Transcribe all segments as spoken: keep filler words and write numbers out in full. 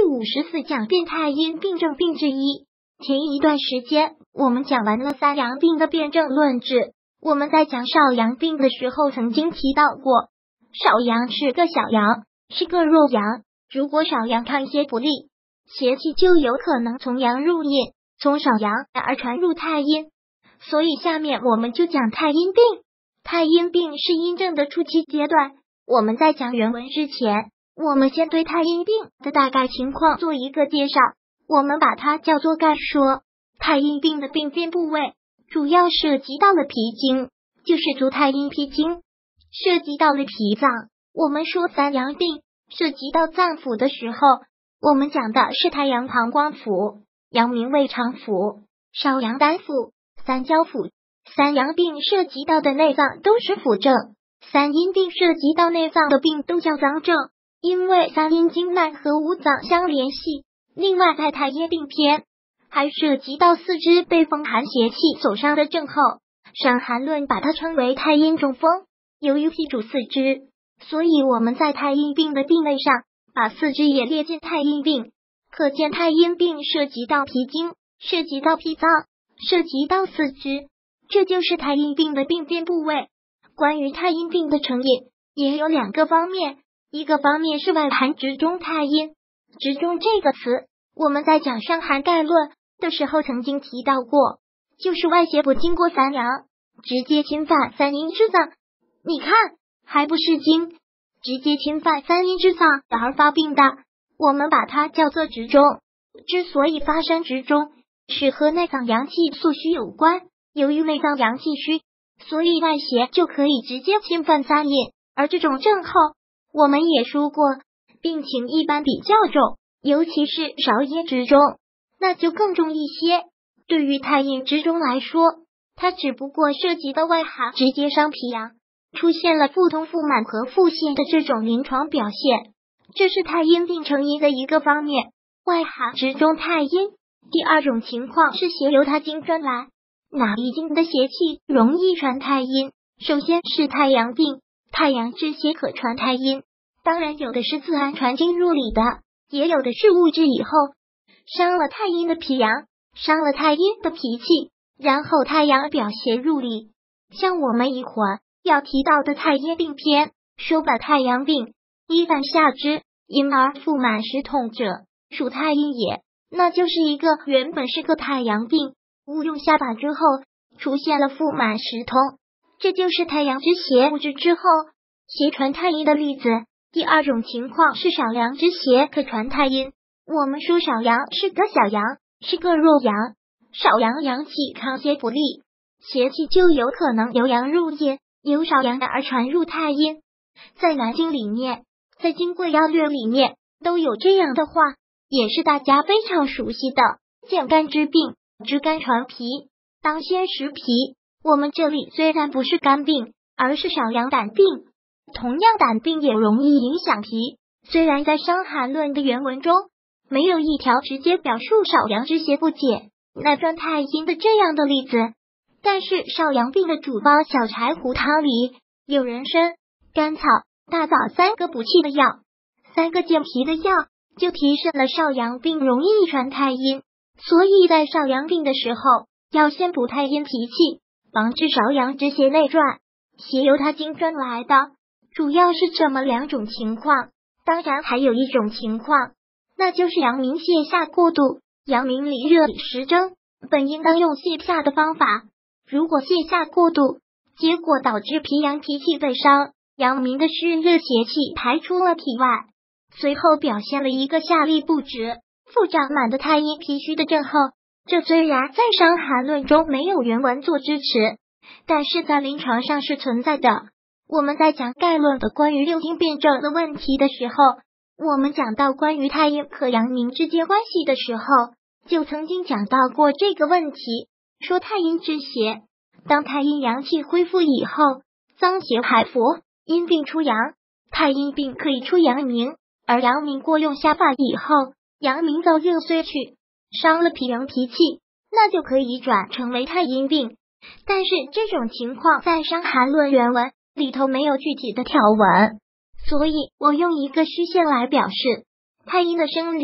五十四讲变太阴病症病之一。前一段时间我们讲完了三阳病的辩证论治，我们在讲少阳病的时候曾经提到过，少阳是个小阳，是个弱阳，如果少阳抗邪不利，邪气就有可能从阳入阴，从少阳而传入太阴。所以下面我们就讲太阴病。太阴病是阴症的初期阶段，我们在讲原文之前，我们先对太阴病的大概情况做一个介绍，我们把它叫做概说。太阴病的病变部位主要涉及到了脾经，就是足太阴脾经，涉及到了脾脏。我们说三阳病涉及到脏腑的时候，我们讲的是太阳膀胱腑、阳明胃肠腑、少阳胆腑、三焦腑。三阳病涉及到的内脏都是腑症，三阴病涉及到内脏的病都叫脏症，因为三阴经脉和五脏相联系。另外在太阴病篇还涉及到四肢被风寒邪气所伤的症候，伤寒论把它称为太阴中风。由于脾主四肢，所以我们在太阴病的病类上把四肢也列进太阴病。可见太阴病涉及到脾经，涉及到脾脏，涉及到四肢，这就是太阴病的病变部位。关于太阴病的成因也有两个方面，一个方面是外寒直中太阴。直中这个词我们在讲伤寒概论的时候曾经提到过，就是外邪不经过三阳，直接侵犯三阴之脏。你看还不是经，直接侵犯三阴之脏而发病的，我们把它叫做直中。之所以发生直中，是和内脏阳气素虚有关，由于内脏阳气虚，所以外邪就可以直接侵犯三阴。而这种症候我们也说过，病情一般比较重，尤其是少阴直中那就更重一些。对于太阴直中来说，它只不过涉及到外寒直接伤脾阳，出现了腹痛、腹满和腹泻的这种临床表现，这是太阴病成因的一个方面。外寒直中太阴第二种情况是邪由他经专来，哪一经的邪气容易传太阴？首先是太阳病，太阳之邪可传太阴，当然有的是自然传经入里的，也有的是物质以后伤了太阴的脾阳，伤了太阴的脾气，然后太阳表邪入里。像我们一会儿要提到的太阴病篇说把太阳病一犯下肢，因而腹满时痛者，属太阴也，那就是一个原本是个太阳病，误用下把之后出现了腹满时痛，这就是太阳之邪物质之后邪传太阴的例子。第二种情况是少阳之邪可传太阴。我们说少阳是个小阳，是个弱阳，少阳阳气抗邪不利，邪气就有可能由阳入阴，由少阳而传入太阴。在南经里面，在金匮要略里面都有这样的话，也是大家非常熟悉的，见肝之病，知肝传脾，当先食脾。我们这里虽然不是肝病，而是少阳胆病，同样胆病也容易影响脾，虽然在伤寒论的原文中没有一条直接表述少阳之邪不解，那传太阴的这样的例子，但是少阳病的主煲小柴胡汤里有人参、甘草、大枣三个补气的药，三个健脾的药，就提升了少阳病容易传太阴。所以在少阳病的时候要先补太阴脾气，防治少阳之邪内传，邪由他经专来的，主要是这么两种情况。当然还有一种情况，那就是阳明泻下过度。阳明里热里湿蒸，本应当用泻下的方法，如果泻下过度，结果导致脾阳脾气被伤，阳明的湿热邪气排出了体外，随后表现了一个下利不止、腹胀满的太阴脾虚的症候。这虽然在伤寒论中没有原文做支持，但是在临床上是存在的。我们在讲概论的关于六经辩证的问题的时候，我们讲到关于太阴和阳明之间关系的时候，就曾经讲到过这个问题，说太阴之邪，当太阴阳气恢复以后，脏邪还伏，阴病出阳，太阴病可以出阳明，而阳明过用下法以后，阳明燥热虽去，伤了脾阳脾气，那就可以转成为太阴病。但是这种情况在伤寒论原文里头没有具体的条文，所以我用一个虚线来表示，太阴的生理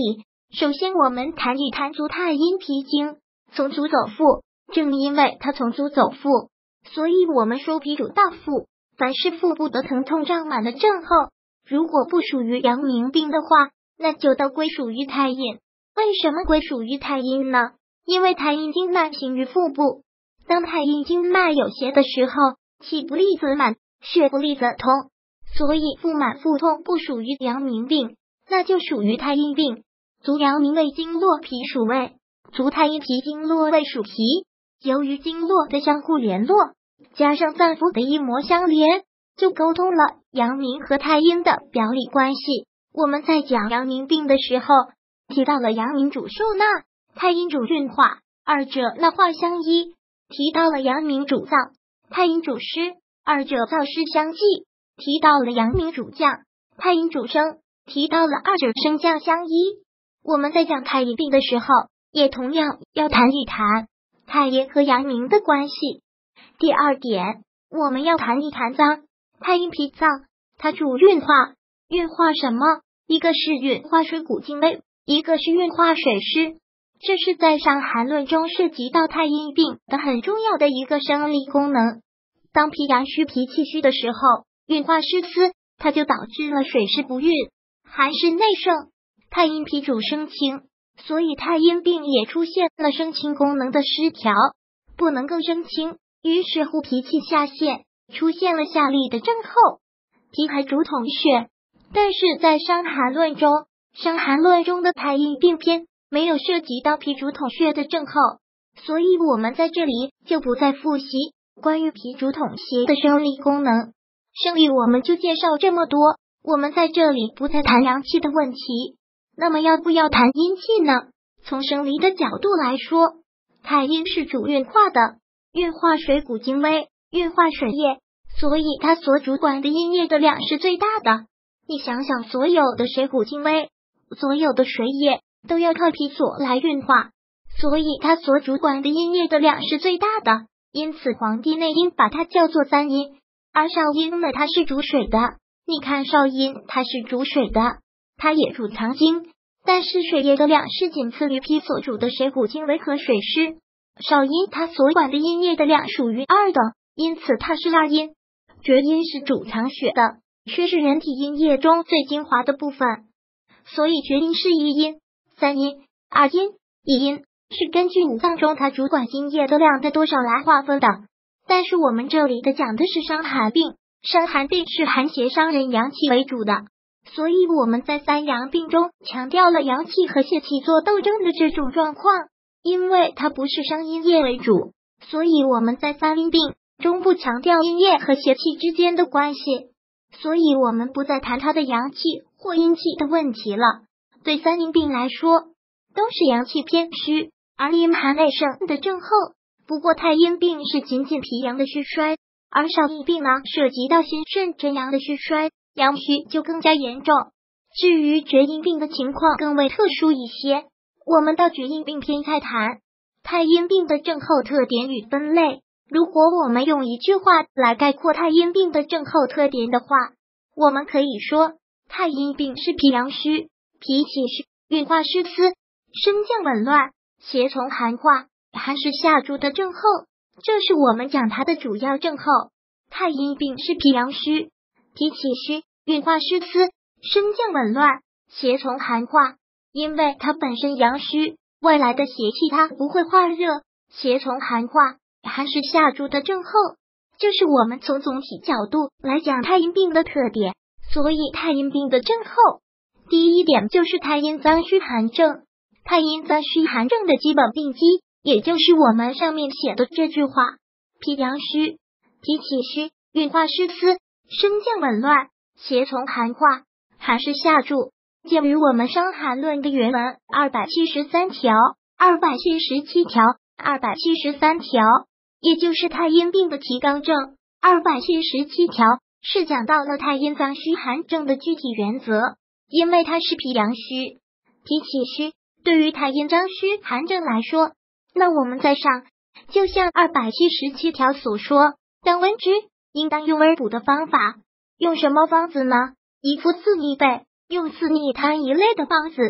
首先我们谈一谈足太阴脾经，从足走腹。正因为它从足走腹，所以我们说脾主到腹。凡是腹部的疼痛胀满的症候，如果不属于阳明病的话，那就都归属于太阴。为什么归属于太阴呢？因为太阴经脉行于腹部，当太阴经脉有邪的时候，气不利则满，血不利则通，所以腹满腹痛不属于阳明病，那就属于太阴病。足阳明胃经络脾属胃，足太阴脾经络胃属脾。由于经络的相互联络，加上脏腑的一膜相连，就沟通了阳明和太阴的表里关系。我们在讲阳明病的时候，提到了阳明主受纳，太阴主运化，二者纳化相依；提到了阳明主燥，太阴主湿，二者燥湿相济；提到了阳明主降，太阴主升，提到了二者升降相依。我们在讲太阴病的时候，也同样要谈一谈太阴和阳明的关系。第二点，我们要谈一谈脏。太阴脾脏，它主运化，运化什么？一个是运化水谷精微，一个是运化水湿。这是在《伤寒论》中涉及到太阴病的很重要的一个生理功能。当脾阳虚、脾气虚的时候，运化湿湿，它就导致了水湿不运，寒湿内盛。太阴脾主生清，所以太阴病也出现了生清功能的失调，不能够生清，于是乎脾气下陷，出现了下利的症候。脾还主统血，但是在《伤寒论》中，《伤寒论》中的太阴病篇没有涉及到脾主统血的症候，所以我们在这里就不再复习关于脾主统血的生理功能。生理我们就介绍这么多，我们在这里不再谈阳气的问题。那么要不要谈阴气呢？从生理的角度来说，太阴是主运化的，运化水谷精微，运化水液，所以它所主管的阴液的量是最大的。你想想，所有的水谷精微，所有的水液都要靠脾所来运化，所以它所主管的阴液的量是最大的。因此《黄帝内经》把它叫做三阴。而少阴呢，它是主水的。你看少阴，它是主水的，它也主藏精，但是水液的量是仅次于脾所主的水谷精微和水湿。少阴它所管的阴液的量属于二等，因此它是二阴。厥阴是主藏血的，血是人体阴液中最精华的部分，所以厥阴是一阴。三阴、二阴、一阴是根据五脏中它主管阴液的量的多少来划分的。但是我们这里的讲的是伤寒病，伤寒病是寒邪伤人阳气为主的，所以我们在三阳病中强调了阳气和邪气做斗争的这种状况。因为它不是伤阴液为主，所以我们在三阴病中不强调阴液和邪气之间的关系，所以我们不再谈它的阳气或阴气的问题了。对三阴病来说，都是阳气偏虚而阴寒内盛的症候。不过太阴病是仅仅脾阳的虚衰，而少阴病呢，涉及到心肾真阳的虚衰，阳虚就更加严重。至于厥阴病的情况更为特殊一些，我们到厥阴病篇再谈。太阴病的症候特点与分类，如果我们用一句话来概括太阴病的症候特点的话，我们可以说太阴病是脾阳虚，脾气虚，运化湿湿，升降紊乱，邪从寒化，寒湿下注的症候，这是我们讲它的主要症候。太阴病是脾阳虚，脾气虚，运化湿湿，升降紊乱，邪从寒化。因为它本身阳虚，外来的邪气它不会化热，邪从寒化，寒湿下注的症候，这是我们从总体角度来讲太阴病的特点。所以太阴病的症候，第一点就是太阴脏虚寒症。太阴脏虚寒症的基本病机，也就是我们上面写的这句话：脾阳虚，脾气虚，运化湿湿，升降紊乱，邪从寒化，寒湿下注。鉴于我们《伤寒论》的原文二百七十三条、二百七十七条、二百七十三条，也就是太阴病的提纲证。二百七十七条是讲到了太阴脏虚寒症的具体原则，因为它是脾阳虚、脾气虚。对于太阴脏虚寒症来说，那我们在上就像二百七十七条所说，当温之，应当用而补的方法。用什么方子呢？宜服四逆贝，用四逆汤一类的方子，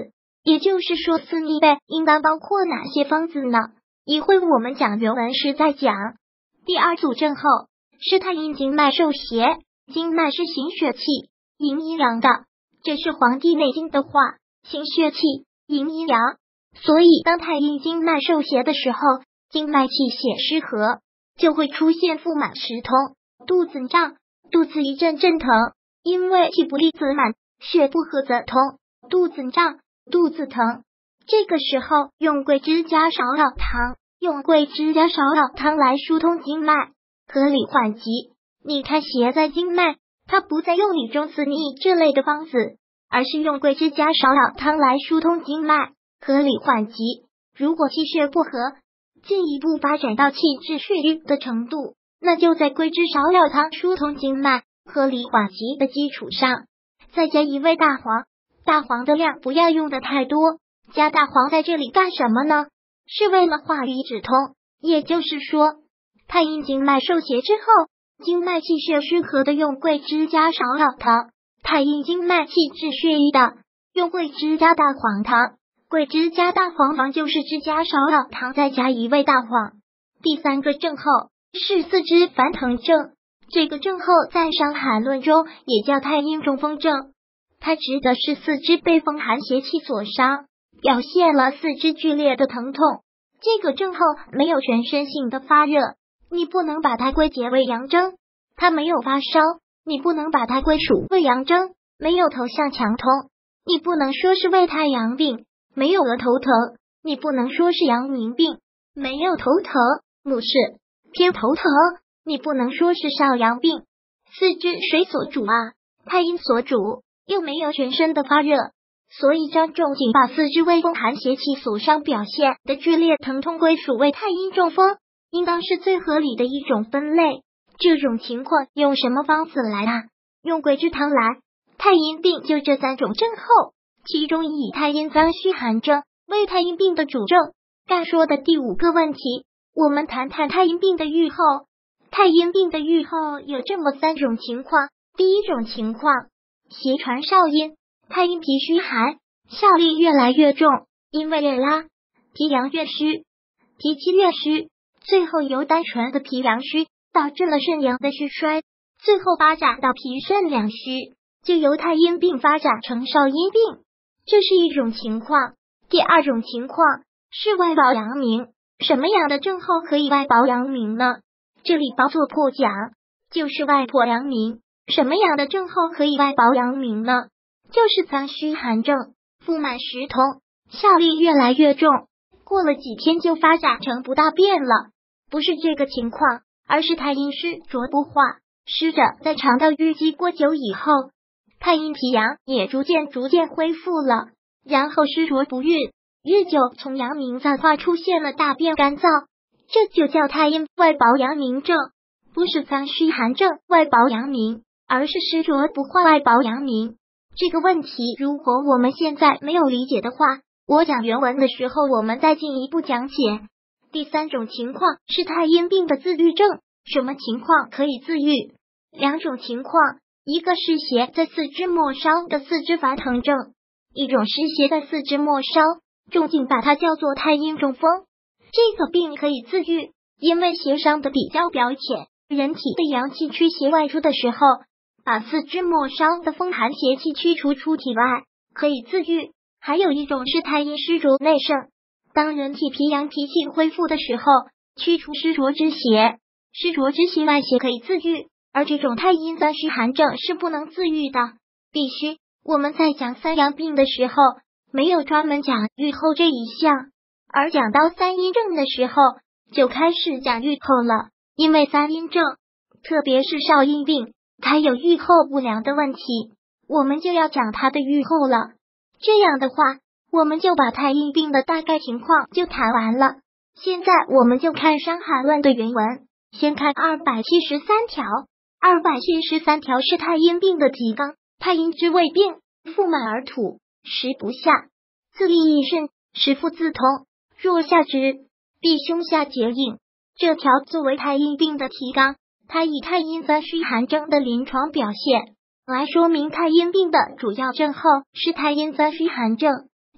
也就是说，四逆位应当包括哪些方子呢？一会我们讲原文时再讲。第二组症候是太阴经脉受邪，经脉是行血气，营阴阳的，这是《黄帝内经》的话，行血气，营阴阳。所以当太阴经脉受邪的时候，经脉气血失和，就会出现腹满食痛、肚子胀、肚子一阵阵疼，因为气不利则满，血不和则痛，肚子胀、肚子疼。这个时候用桂枝加芍药汤，用桂枝加芍药汤来疏通经脉，合理缓急。你看邪在经脉，它不再用理中四逆这类的方子，而是用桂枝加芍药汤来疏通经脉，合理缓急。如果气血不和，进一步发展到气滞血瘀的程度，那就在桂枝芍药汤疏通经脉、合理缓急的基础上，再加一味大黄。大黄的量不要用的太多，加大黄在这里干什么呢？是为了化瘀止痛。也就是说，太阴经脉受邪之后，经脉气血失和的用桂枝加芍药汤，太阴经脉气滞血瘀的用桂枝加大黄汤。桂枝加大黄汤就是枝加芍药汤再加一味大黄。第三个症候是四肢烦疼症，这个症候在《伤寒论》中也叫太阴中风症，它指的是四肢被风寒邪气所伤，表现了四肢剧烈的疼痛。这个症候没有全身性的发热，你不能把它归结为阳症；它没有发烧，你不能把它归属为阳症；没有头项强痛，你不能说是胃太阳病；没有额头疼，你不能说是阳明病；没有头疼、目视、偏头疼，你不能说是少阳病。四肢谁所主啊？太阴所主，又没有全身的发热，所以张仲景把四肢为风寒邪气所伤表现的剧烈疼痛归属为太阴中风，应当是最合理的一种分类。这种情况用什么方子来啊？用桂枝汤来。太阴病就这三种症候，其中以太阴脏虚寒症为太阴病的主症。该说的第五个问题，我们谈谈太阴病的预后。太阴病的预后有这么三种情况。第一种情况，邪传少阴，太阴脾虚寒，效力越来越重，因为越拉，脾阳越虚，脾气越虚，最后由单纯的脾阳虚导致了肾阳的虚衰，最后发展到脾肾两虚，就由太阴病发展成少阴病，这是一种情况。第二种情况是外保阳明，什么样的症候可以外保阳明呢？这里包做破讲，就是外破阳明。什么样的症候可以外保阳明呢？就是脏虚寒症，腹满食痛，效力越来越重，过了几天就发展成不大便了。不是这个情况，而是太阴湿浊不化，湿者在肠道淤积过久以后，太阴脾阳也逐渐逐渐恢复了，然后湿浊不运，日久从阳明脏化出现了大便干燥，这就叫太阴外保阳明症。不是脏虚寒症外保阳明，而是湿浊不化外保阳明。这个问题如果我们现在没有理解的话，我讲原文的时候我们再进一步讲解。第三种情况是太阴病的自愈症。什么情况可以自愈？两种情况，一个是邪在四肢末梢的四肢烦疼症，一种是邪在四肢末梢，仲景把它叫做太阴中风。这个病可以自愈，因为邪伤的比较表浅，人体的阳气驱邪外出的时候，把四肢末梢的风寒邪气驱除出体外，可以自愈。还有一种是太阴湿浊内盛，当人体脾阳脾气恢复的时候，驱除湿浊之邪，湿浊之邪外邪可以自愈，而这种太阴脏虚寒症是不能自愈的，必须我们在讲三阳病的时候没有专门讲愈后这一项，而讲到三阴症的时候就开始讲愈后了。因为三阴症，特别是少阴病，它有愈后不良的问题，我们就要讲它的愈后了。这样的话，我们就把太阴病的大概情况就谈完了。现在我们就看《伤寒论》的原文，先看二百七十三条。二百七十三条是太阴病的提纲。太阴之谓病，腹满而吐，食不下，自利益肾，食腹自痛，若下之，必胸下结硬。这条作为太阴病的提纲，它以太阴脏虚寒症的临床表现来说明太阴病的主要症候是太阴脏虚寒症。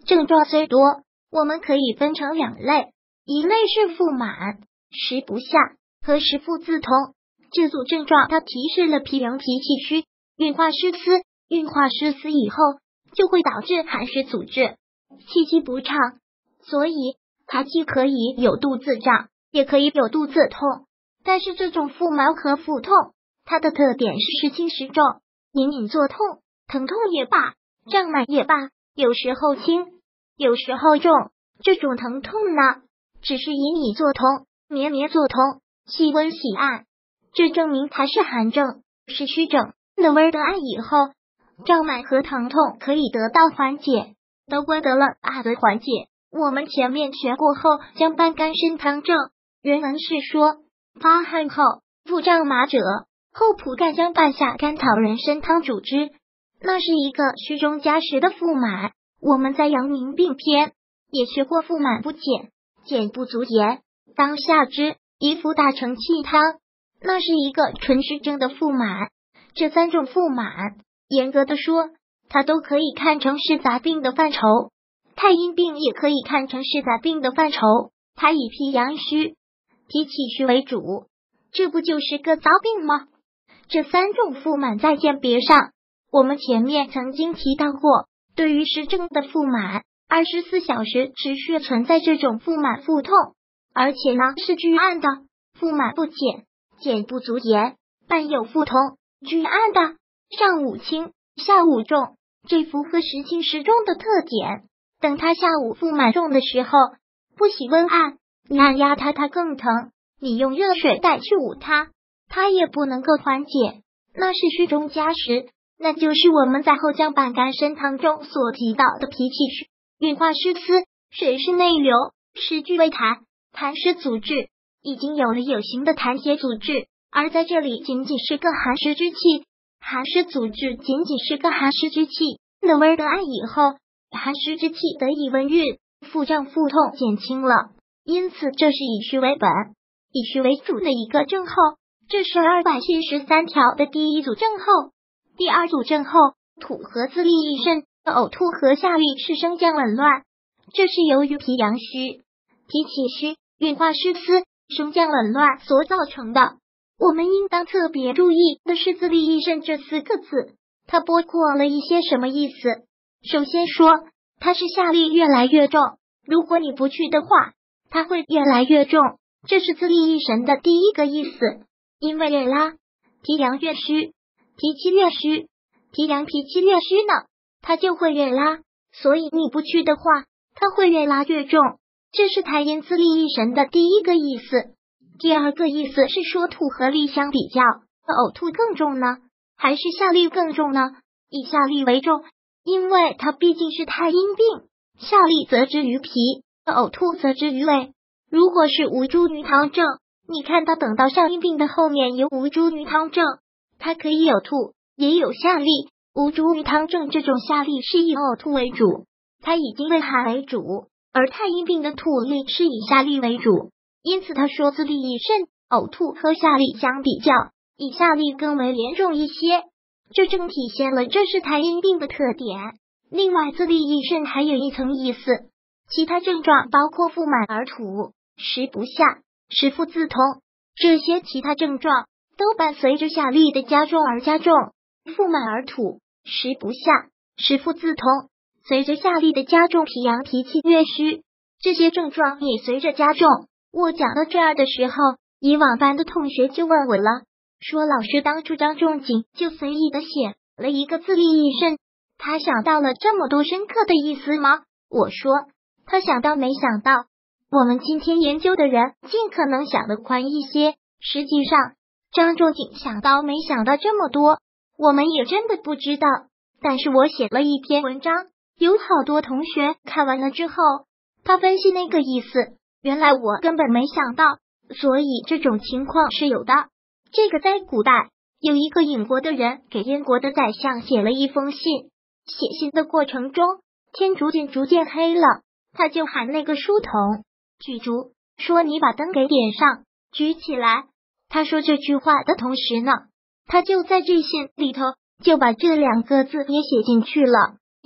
症状虽多，我们可以分成两类，一类是腹满、食不下和食腹自通。这组症状它提示了脾阳脾气虚，运化失司，运化失司以后就会导致寒湿阻滞，气机不畅，所以它既可以有肚子胀，也可以有肚子痛。但是这种腹满和腹痛，它的特点是时轻时重，隐隐作痛，疼痛也罢，胀满也罢，有时候轻，有时候重。这种疼痛呢，只是隐隐作痛，绵绵作痛，细温细按，这证明它是寒症，是虚症。那温得按以后，胀满和疼痛可以得到缓解，都温得了按的缓解。我们前面学过后姜半甘参汤症，原文是说，发汗后腹胀麻者，后蒲干姜半夏甘草人参汤主之。那是一个虚中加实的腹满。我们在阳明病篇也学过腹满不减，减不足言，当下之，宜服大承气汤。那是一个纯虚症的腹满。这三种腹满，严格的说，它都可以看成是杂病的范畴。太阴病也可以看成是杂病的范畴，它以脾阳虚、脾气虚为主，这不就是个杂病吗？这三种腹满在鉴别上，我们前面曾经提到过，对于实症的腹满，二十四小时持续存在这种腹满腹痛，而且呢是居按的，腹满不减，减不足言，伴有腹痛，居按的，上午轻，下午重，这符合时轻时重的特点。等他下午腹满重的时候，不喜温按，你按压它它更疼，你用热水袋去捂它，它也不能够缓解，那是虚中加实。那就是我们在后姜半甘参汤中所提到的脾气虚，运化失司，水湿内流，湿聚为痰，痰湿阻滞，已经有了有形的痰结阻滞，而在这里仅仅是个寒湿之气，寒湿阻滞仅仅是个寒湿之气。那温得按以后，寒湿之气得以温运，腹胀腹痛减轻了，因此这是以虚为本、以虚为主的一个症候。这是二百七十三条的第一组症候。第二组症候，吐和自利益肾，呕吐和下痢是升降紊乱，这是由于脾阳虚、脾气虚、运化失司、升降紊乱所造成的。我们应当特别注意的是自利益肾这四个字，它包括了一些什么意思？首先说，它是下痢越来越重，如果你不去的话，它会越来越重，这是自利益神的第一个意思。因为越拉，脾阳越虚，脾气越虚，脾阳脾气越虚呢，它就会越拉，所以你不去的话，它会越拉越重，这是太阴自利益神的第一个意思。第二个意思是说，吐和痢相比较，呕吐更重呢，还是下痢更重呢？以下痢为重，因为它毕竟是太阴病，下痢则之于脾，呕吐则之于胃。如果是无诸鱼汤症，你看它等到上阴病的后面有无诸鱼汤症，它可以有吐，也有下痢。无诸鱼汤症这种下痢是以呕吐为主，它已经胃寒为主，而太阴病的吐痢是以下痢为主。因此他说自利益肾，呕吐和下痢相比较，以下痢更为严重一些，这正体现了这是太阴病的特点。另外，自利益肾还有一层意思，其他症状包括腹满而吐、食不下、食腹自通，这些其他症状都伴随着下痢的加重而加重。腹满而吐、食不下、食腹自通，随着下痢的加重，脾阳脾气越虚，这些症状也随着加重。我讲到这儿的时候，以往班的同学就问我了，说老师当初张仲景就随意的写了一个自利益肾，他想到了这么多深刻的意思吗？我说他想到没想到，我们今天研究的人尽可能想得宽一些，实际上张仲景想到没想到这么多，我们也真的不知道。但是我写了一篇文章，有好多同学看完了之后，他分析那个意思，原来我根本没想到，所以这种情况是有的。这个在古代有一个隐国的人给燕国的宰相写了一封信，写信的过程中天逐渐逐渐黑了，他就喊那个书童举烛，说你把灯给点上，举起来。他说这句话的同时呢，他就在这信里头就把这两个字也写进去了，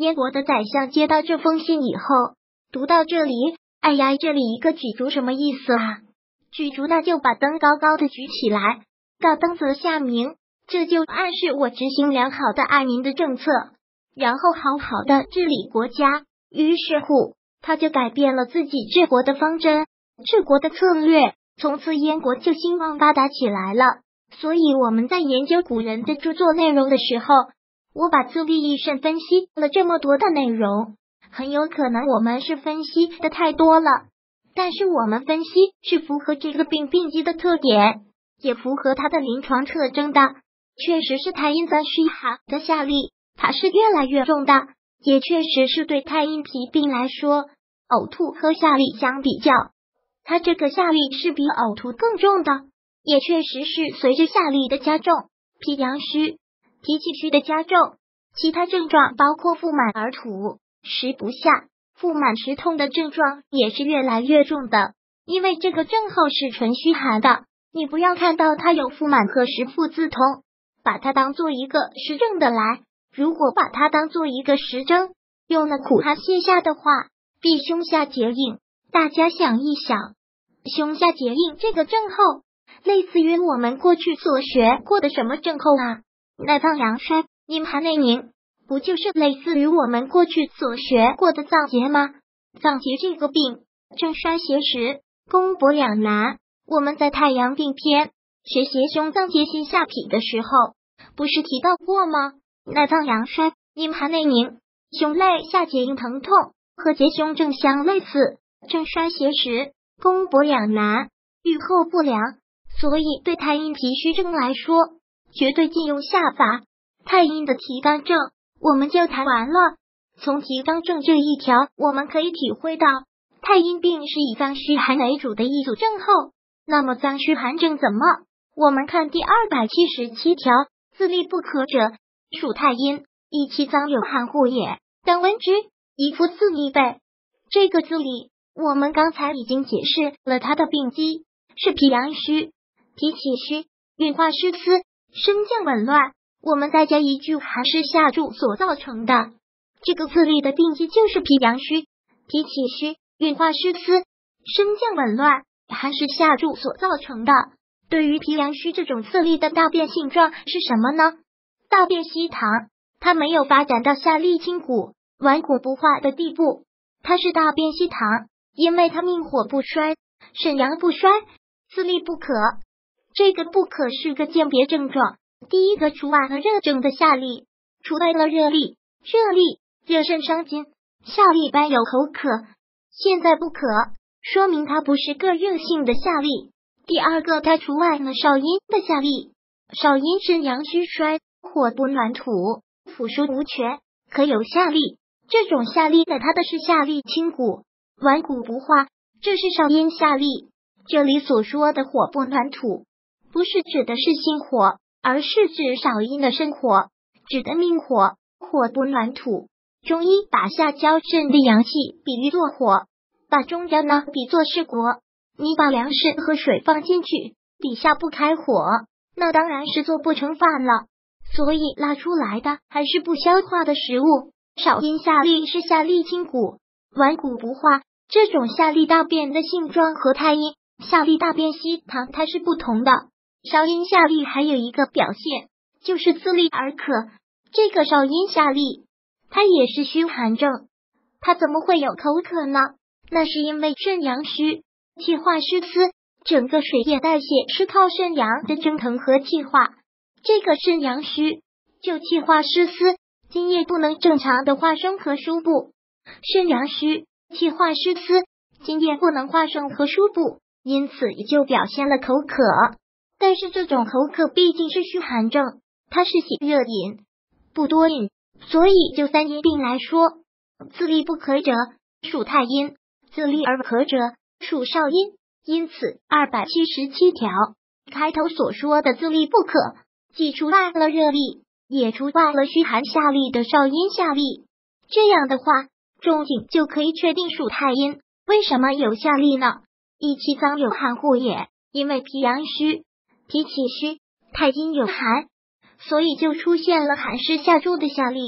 燕国的宰相接到这封信以后，读到这里，哎呀，这里一个举烛什么意思啊？举烛那就把灯高高的举起来，到灯则下明，这就暗示我执行良好的爱民的政策，然后好好的治理国家。于是乎，他就改变了自己治国的方针，治国的策略，从此燕国就兴旺发达起来了。所以我们在研究古人的著作内容的时候，我把自立益慎分析了这么多的内容，很有可能我们是分析的太多了，但是我们分析是符合这个病病机的特点，也符合它的临床特征的。确实是太阴脏虚寒的下痢，它是越来越重的，也确实是对太阴脾病来说，呕吐和下痢相比较，它这个下痢是比呕吐更重的，也确实是随着下痢的加重，脾阳虚、脾气虚的加重，其他症状包括腹满而吐、食不下、腹满食痛的症状也是越来越重的。因为这个症候是纯虚寒的，你不要看到它有腹满和食腹自痛，把它当做一个实症的来。如果把它当做一个实症，用了苦寒泻下的话，必胸下结硬。大家想一想，胸下结硬这个症候，类似于我们过去所学过的什么症候啊？耐脏阳衰、阴寒内凝，不就是类似于我们过去所学过的脏结吗？脏结这个病，正衰邪实，攻博两难。我们在太阳病篇学邪胸脏结心下痞的时候，不是提到过吗？耐脏阳衰、阴寒内凝，胸肋下结硬疼痛和结胸症相类似，正衰邪实，攻博两难，预后不良。所以对太阴脾虚症来说，绝对禁用下法。太阴的提纲症我们就谈完了。从提纲症这一条，我们可以体会到太阴病是以脏虚寒为主的一组症候。那么脏虚寒症怎么？我们看第二百七十七条，自立不可者，属太阴，以其脏有寒户也。当闻之，宜服自立备。这个自立，我们刚才已经解释了它的病机是脾阳虚、脾气虚、运化失司、升降紊乱。我们再加一句寒湿下注所造成的，这个自立的病机就是脾阳虚、脾气虚、运化失司、升降紊乱、寒湿下注所造成的。对于脾阳虚这种自立的大便性状是什么呢？大便稀溏，它没有发展到下利清谷、顽固不化的地步，它是大便稀溏，因为它命火不衰，肾阳不衰，自立不可。这个不可是个鉴别症状。第一个除外了热症的下痢，除外了热痢，热痢热肾伤津，下痢般有口渴，现在不渴，说明它不是个热性的下痢。第二个，它除外了少阴的下痢，少阴肾阳虚衰，火不暖土，腐疏无权，可有下痢。这种下痢的它的是下痢清谷，顽固不化，这是少阴下痢。这里所说的火不暖土，不是指的是心火，而是指少阴的肾火，指的命火，火不暖土。中医把下焦肾的阳气比喻作火，把中焦呢比作是国。你把粮食和水放进去，底下不开火，那当然是做不成饭了。所以拉出来的还是不消化的食物。少阴下痢是下痢清谷，顽固不化。这种下痢大便的性状和太阴下痢大便稀溏它是不同的。少阴下痢还有一个表现，就是自立而渴。这个少阴下痢，它也是虚寒症，它怎么会有口渴呢？那是因为肾阳虚，气化失司，整个水液代谢是靠肾阳的蒸腾和气化。这个肾阳虚，就气化失司，津液不能正常的化生和输布。肾阳虚，气化失司，津液不能化生和输布，因此也就表现了口渴。但是这种口渴毕竟是虚寒症，它是喜热饮，不多饮，所以就三阴病来说，自立不可者属太阴，自立而可者属少阴。因此二百七十七条开头所说的自立不可，既除外了热痢，也除外了虚寒下痢的少阴下痢。这样的话，仲景就可以确定属太阴。为什么有下痢呢？益气脏有寒户也，因为脾阳虚，脾气虚，太阴有寒，所以就出现了寒湿下注的下痢。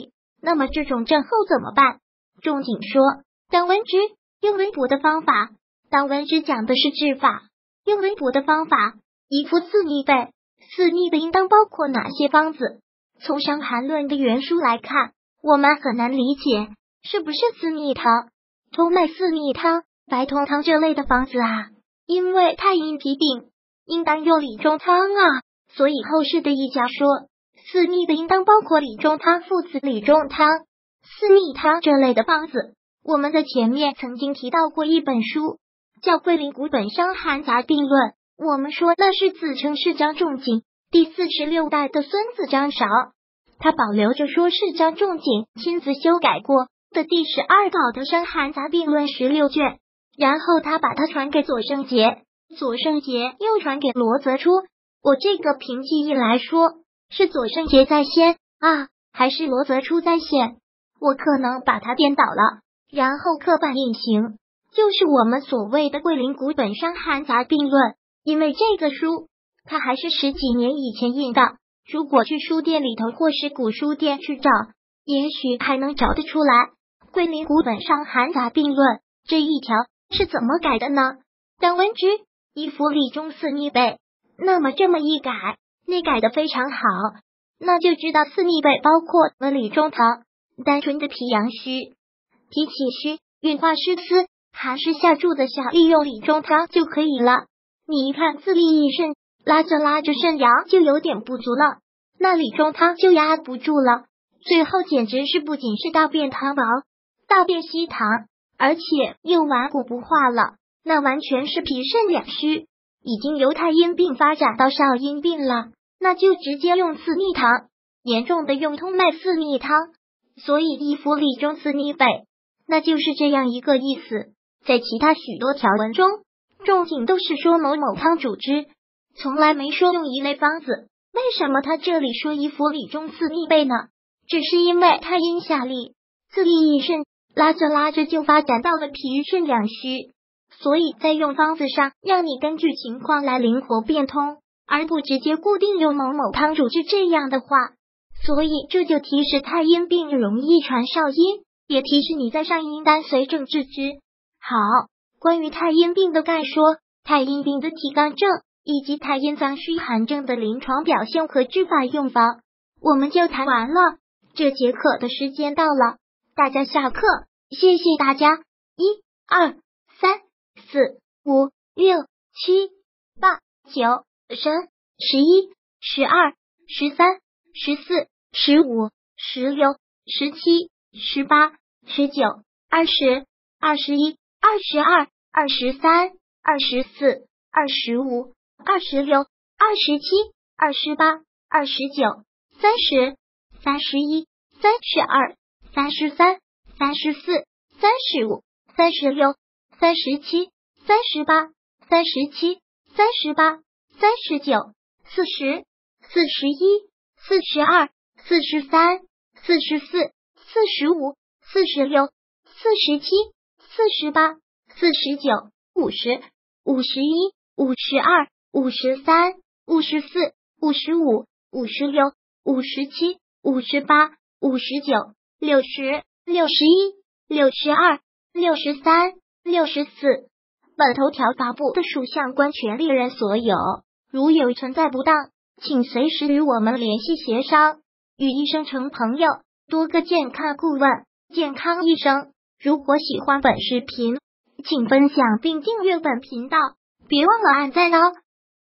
那么这种症后怎么办？仲景说，当温之，用温补的方法。当温之讲的是治法，用温补的方法，宜服四逆贝。四逆贝应当包括哪些方子？从伤寒论的原书来看，我们很难理解，是不是四逆汤、通脉四逆汤、白通汤这类的方子啊？因为太阴脾病，应当用理中汤啊，所以后世的医家说，四逆的应当包括理中汤、附子理中汤、四逆汤这类的方子。我们在前面曾经提到过一本书，叫《桂林古本伤寒杂病论》，我们说那是自称是张仲景第四十六代的孙子张韶，他保留着说是张仲景亲自修改过的第十二稿的《伤寒杂病论》十六卷，然后他把它传给左圣杰，左圣杰又传给罗泽初。我这个凭记忆来说，是左圣杰在先啊，还是罗泽初在先？我可能把它颠倒了，然后刻板印行，就是我们所谓的桂林古本伤寒杂病论。因为这个书它还是十几年以前印的，如果去书店里头或是古书店去找，也许还能找得出来。桂林古本伤寒杂病论这一条是怎么改的呢？当温之，宜服理中四逆贝。那么这么一改，内改的非常好，那就知道四逆贝包括了理中汤，单纯的脾阳虚、脾气虚、运化湿湿、寒湿下注的下，利用理中汤就可以了。你一看自利益肾，拉着拉着肾阳就有点不足了，那理中汤就压不住了，最后简直是不仅是大便溏薄、大便稀溏，而且又顽固不化了，那完全是脾肾两虚，已经由太阴病发展到少阴病了，那就直接用四逆汤，严重的用通脉四逆汤，所以宜服理中四逆贝，那就是这样一个意思。在其他许多条文中，仲景都是说某某汤主之，从来没说用一类方子。为什么他这里说宜服理中四逆贝呢？只是因为太阴下利，自利益肾，拉着拉着就发展到了脾肾两虚，所以在用方子上让你根据情况来灵活变通，而不直接固定用某某汤主治这样的话，所以这就提示太阴病容易传少阴，也提示你在上阴单随症治之。好，关于太阴病的概说，太阴病的体纲症以及太阴脏虚寒症的临床表现和治法用法，我们就谈完了。这节课的时间到了，大家下课，谢谢大家。一、二、三、四、五、六、七、八、九、十、十一、十二、十三、十四、十五、十六、十七、十八、十九、二十、二十一、二十二、二十三、二十四、二十五、二十六、二十七、二十八、二十九、三十、三十一、三十二、三十三、三十四、三十五、三十六、三十七、三十八、三十七、三十八、三十九、四十、四十一、四十二、四十三、四十四、四十五、四十六、四十七、四十八、四十九、五十、五十一、五十二、五十三、五十四、五十五、五十六、五十七、五十八、五十九、六十、六十一、六十二、六十三、六十四。本头条发布的属相关权利人所有，如有存在不当，请随时与我们联系协商。与医生成朋友，多个健康顾问，健康医生。如果喜欢本视频，请分享并订阅本频道，别忘了按赞哦。